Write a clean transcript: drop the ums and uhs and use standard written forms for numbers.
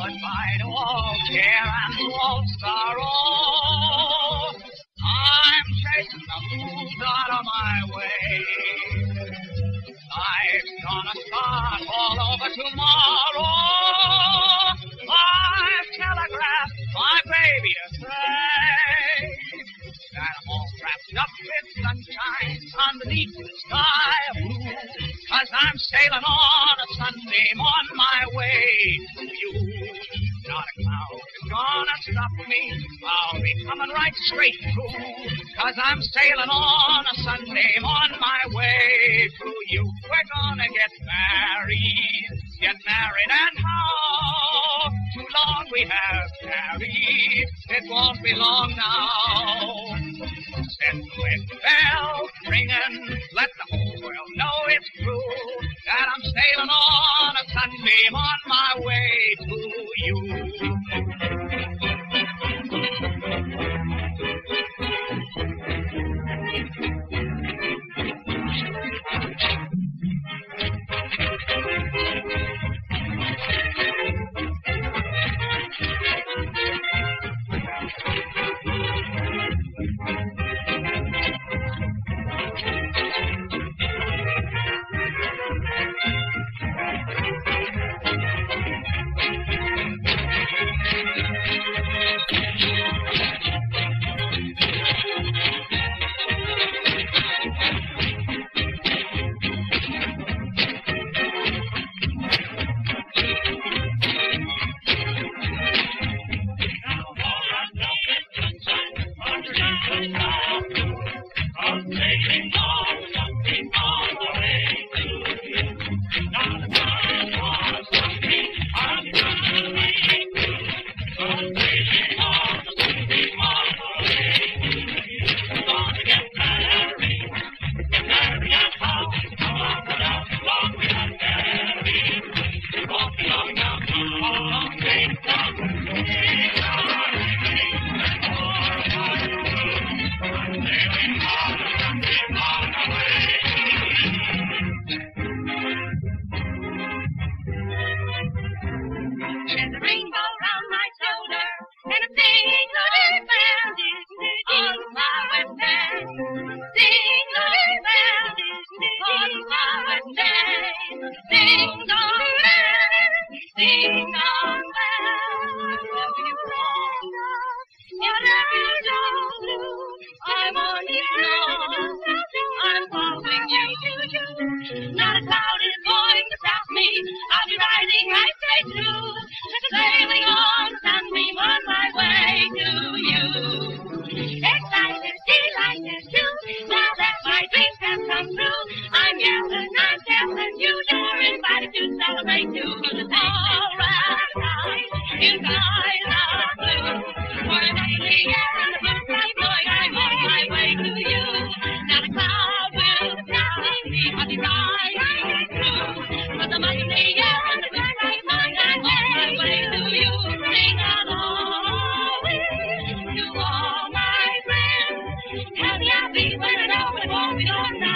Goodbye to all care and all sorrow. I'm chasing the blues out of my way. Life's gonna start all over tomorrow. I've telegraphed my baby to say that I'm all wrapped up with sunshine underneath the sky of blue. 'Cause I'm sailing on a Sunday on my way to you. Not a cloud is gonna stop me. I'll be coming right straight through. 'Cause I'm sailing on a Sunday on my way to you. We're gonna get married and how? Too long we have tarried. It won't be long now. Send with bell ringing, let the whole world know it's true that I'm sailing on a Sunbeam on my way to you. Not a cloud is going to stop me. I'll be riding right straight through, sailing on the sunbeam on my way to you. Excited, delighted too, now that my dreams have come true. I'm telling you, you're invited to celebrate too. All right, in skies of blue, for the lovely air and the blue sky blowing, I'm on my way to you. Not a cloud will stop me, I'll be riding through, for the lovely air and the blue sky blowing, I'm on my way to you. Sing along to all my friends, tell me I'll be when I know it won't be long now.